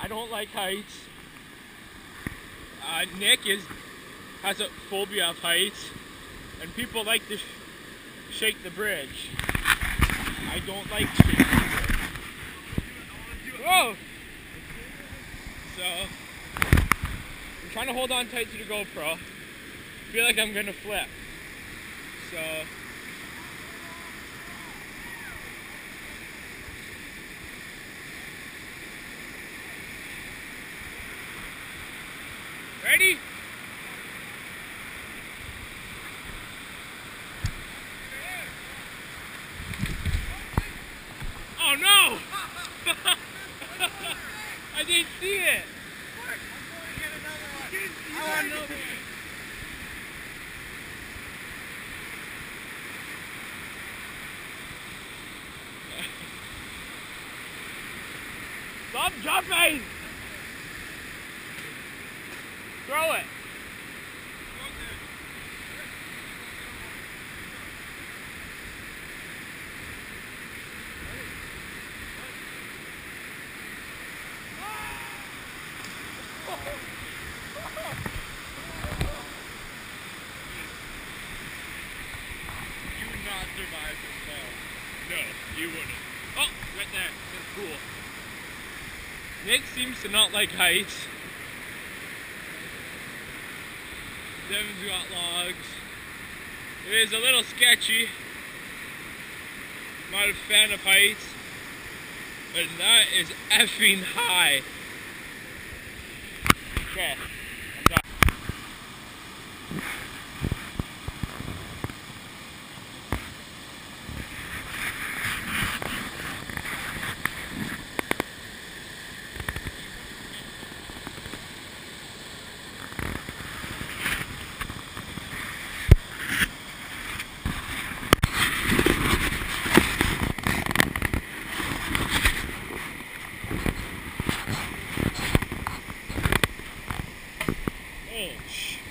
I don't like heights. Nick has a phobia of heights, and people like to shake the bridge. I don't like shaking the bridge. Whoa! So, I'm trying to hold on tight to the GoPro. I feel like I'm gonna flip. So, ready? Oh no! I didn't see it! I want another one. Stop jumping! Throw it! You would not survive this fall. No, you wouldn't. Oh, right there. That's cool. Nick seems to not like heights. Devin's got logs. It is a little sketchy. Not a fan of heights. But that is effing high. Okay, I'm done. Oh,